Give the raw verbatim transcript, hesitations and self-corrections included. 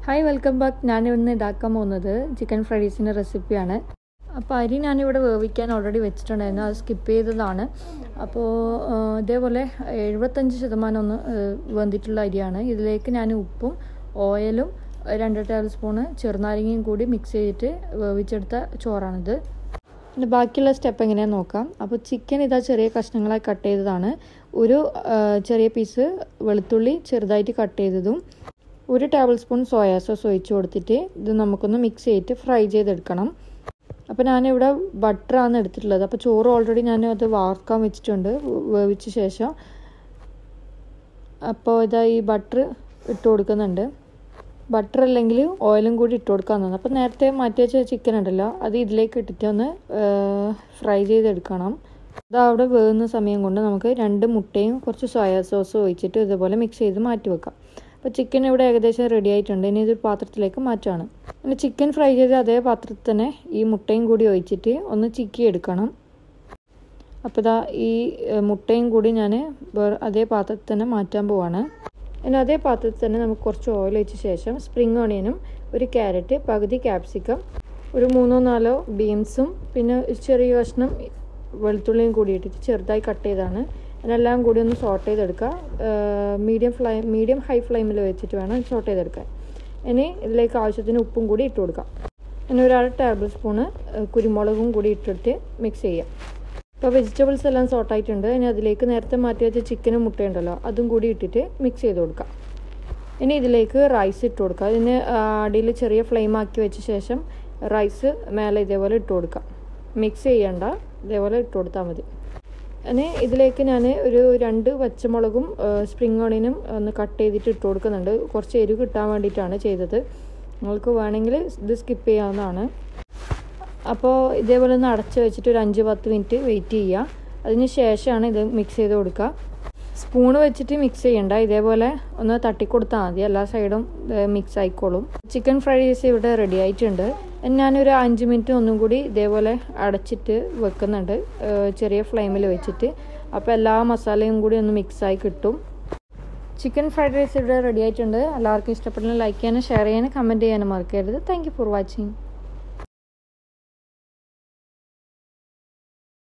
Hi welcome back. ഞാനിന്ന് ഉണ്ടാക്കാൻ പോകുന്നത് ചിക്കൻ ഫ്രൈഡ് റൈസിൻ്റെ റെസിപ്പിയാണ്. അപ്പോൾ അരി ഞാനിവിടെ വേവിക്കാൻ ഓൾറെഡി വെച്ചിട്ടുണ്ടായിരുന്നു, അത് സ്കിപ്പ് ചെയ്തതാണ്. അപ്പോൾ ഇതേപോലെ എഴുപത്തഞ്ച് ശതമാനം ഒന്ന് വെന്തിട്ടുള്ള അരിയാണ്. ഇതിലേക്ക് ഞാൻ ഉപ്പും ഓയിലും രണ്ട് ടേബിൾ സ്പൂണ് ചെറുനാരങ്ങയും കൂടി മിക്സ് ചെയ്തിട്ട് വേവിച്ചെടുത്ത ചോറാണിത്. പിന്നെ ബാക്കിയുള്ള സ്റ്റെപ്പ് എങ്ങനെയാണെന്ന് നോക്കാം. അപ്പോൾ ചിക്കൻ ഇതാ ചെറിയ കഷ്ണങ്ങളായി കട്ട് ചെയ്തതാണ്. ഒരു ചെറിയ പീസ് വെളുത്തുള്ളി ചെറുതായിട്ട് കട്ട് ചെയ്തതും ഒരു ടേബിൾ സ്പൂൺ സോയാ സോസ് ഒഴിച്ച് കൊടുത്തിട്ട് ഇത് നമുക്കൊന്ന് മിക്സ് ചെയ്തിട്ട് ഫ്രൈ ചെയ്തെടുക്കണം. അപ്പോൾ ഞാനിവിടെ ബട്ടറാണ് എടുത്തിട്ടുള്ളത്. അപ്പോൾ ചോറ് ഓൾറെഡി ഞാൻ അത് വാർക്കാൻ വെച്ചിട്ടുണ്ട് വേവിച്ച ശേഷം. അപ്പോൾ ഇതാ ഈ ബട്ടർ ഇട്ട് കൊടുക്കുന്നുണ്ട്. ബട്ടർ അല്ലെങ്കിൽ ഓയിലും കൂടി ഇട്ട് കൊടുക്കാവുന്നതാണ്. അപ്പോൾ നേരത്തെ മാറ്റി വെച്ച ചിക്കൻ ഉണ്ടല്ലോ, അത് ഇതിലേക്ക് ഇട്ടിട്ട് ഒന്ന് ഫ്രൈ ചെയ്തെടുക്കണം. അത് അവിടെ വേകുന്ന സമയം കൊണ്ട് നമുക്ക് രണ്ട് മുട്ടയും കുറച്ച് സോയാ സോസും ഒഴിച്ചിട്ട് ഇതുപോലെ മിക്സ് ചെയ്ത് മാറ്റി വെക്കാം. അപ്പോൾ ചിക്കൻ ഇവിടെ ഏകദേശം റെഡി ആയിട്ടുണ്ട്. ഇനി ഇതൊരു പാത്രത്തിലേക്ക് മാറ്റുകയാണ്. പിന്നെ ചിക്കൻ ഫ്രൈ ചെയ്ത് അതേ പാത്രത്തിൽ തന്നെ ഈ മുട്ടയും കൂടി ഒഴിച്ചിട്ട് ഒന്ന് ചിക്കി എടുക്കണം. അപ്പോൾ ഇതാ ഈ മുട്ടയും കൂടി ഞാൻ അതേ പാത്രത്തിൽ തന്നെ മാറ്റാൻ പോവാണ്. പിന്നെ അതേ പാത്രത്തിൽ തന്നെ നമുക്ക് കുറച്ച് ഓയിൽ ഒഴിച്ച ശേഷം സ്പ്രിംഗ് ഓണിയനും ഒരു ക്യാരറ്റ്, പകുതി ക്യാപ്സിക്കം, ഒരു മൂന്നോ നാലോ ബീൻസും പിന്നെ ചെറിയ കഷ്ണം വെളുത്തുള്ളിയും കൂടി ഇട്ടിട്ട് ചെറുതായി കട്ട് ചെയ്താണ്. അതിനെല്ലാം കൂടി ഒന്ന് സോട്ട് ചെയ്തെടുക്കുക. മീഡിയം ഫ്ലെയിം മീഡിയം ഹൈ ഫ്ലെയിമിൽ വെച്ചിട്ട് വേണം സോട്ട് ചെയ്തെടുക്കാൻ. ഇനി ഇതിലേക്ക് ആവശ്യത്തിന് ഉപ്പും കൂടി ഇട്ട് കൊടുക്കാം. ഇനി ഒരു അര ടേബിൾ സ്പൂണ് കുരുമുളകും കൂടി ഇട്ടിട്ട് മിക്സ് ചെയ്യാം. ഇപ്പോൾ വെജിറ്റബിൾസ് എല്ലാം സോട്ടായിട്ടുണ്ട്. ഇനി അതിലേക്ക് നേരത്തെ മാറ്റി വെച്ച ചിക്കനും മുട്ടയുണ്ടല്ലോ, അതും കൂടി ഇട്ടിട്ട് മിക്സ് ചെയ്ത് കൊടുക്കാം. ഇനി ഇതിലേക്ക് റൈസ് ഇട്ട് കൊടുക്കുക. ഇതിന് അടിയിൽ ചെറിയ ഫ്ലെയിം ആക്കി വെച്ച ശേഷം റൈസ് മേലെ ഇതേപോലെ ഇട്ട് കൊടുക്കാം. മിക്സ് ചെയ്യണ്ട, ഇതേപോലെ ഇട്ട് കൊടുത്താൽ മതി. ഇനി ഇതിലേക്ക് ഞാൻ ഒരു രണ്ട് പച്ചമുളകും സ്പ്രിംഗ് ഓണിയനും ഒന്ന് കട്ട് ചെയ്തിട്ട് ഇട്ട് കൊടുക്കുന്നുണ്ട്. കുറച്ച് എരിവ് കിട്ടാൻ വേണ്ടിയിട്ടാണ് ചെയ്തത്. നിങ്ങൾക്ക് വേണമെങ്കിൽ ഇത് സ്കിപ്പ് ചെയ്യാവുന്നതാണ്. അപ്പോൾ ഇതേപോലെ ഒന്ന് അടച്ച് വെച്ചിട്ട് ഒരു അഞ്ച് പത്ത് മിനിറ്റ് വെയിറ്റ് ചെയ്യുക. അതിന് ശേഷമാണ് ഇത് മിക്സ് ചെയ്ത് കൊടുക്കുക. സ്പൂണ് വെച്ചിട്ട് മിക്സ് ചെയ്യണ്ട, ഇതേപോലെ ഒന്ന് തട്ടിക്കൊടുത്താൽ മതി, എല്ലാ സൈഡും മിക്സ് ആയിക്കോളും. ചിക്കൻ ഫ്രൈഡ് റൈസ് ഇവിടെ റെഡി ആയിട്ടുണ്ട്. ഞാനൊരു അഞ്ച് മിനിറ്റ് ഒന്നും കൂടി ഇതേപോലെ അടച്ചിട്ട് വെക്കുന്നുണ്ട് ചെറിയ ഫ്ലെയിമിൽ വെച്ചിട്ട്. അപ്പോൾ എല്ലാ മസാലയും കൂടി ഒന്ന് മിക്സായി കിട്ടും. ചിക്കൻ ഫ്രൈഡ് റൈസ് ഇവിടെ റെഡി ആയിട്ടുണ്ട്. എല്ലാവർക്കും ഇഷ്ടപ്പെട്ടാൽ ലൈക്ക് ചെയ്യാനും ഷെയർ ചെയ്യാനും കമൻറ്റ് ചെയ്യാനും മറക്കരുത്. Thank you for watching.